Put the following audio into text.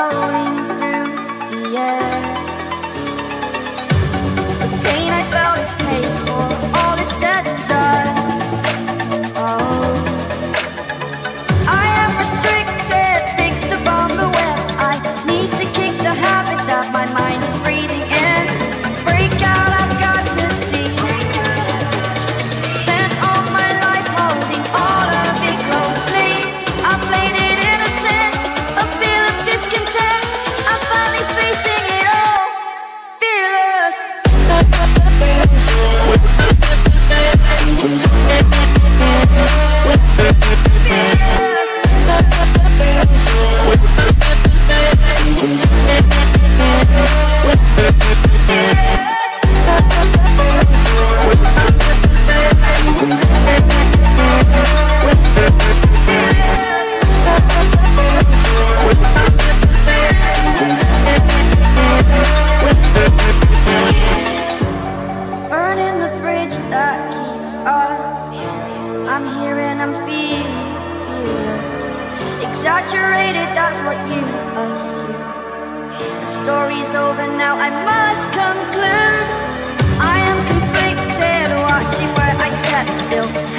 floating through the air. The pain I felt is paid for, all is said and done. Oh, I am restricted, fixed upon the web. I need to kick the habit that my mind is breathing in. Break out, I've got to see. Spent all my life holding all of it closely. I played it innocent, a feel of discontent. I'm finally facing it all, fearless. Burning the bridge that keeps us. I'm here and I'm feeling fearless. Exaggerated, that's what you assume. The story's over now, I must conclude. I am conflicted, watching where I step still.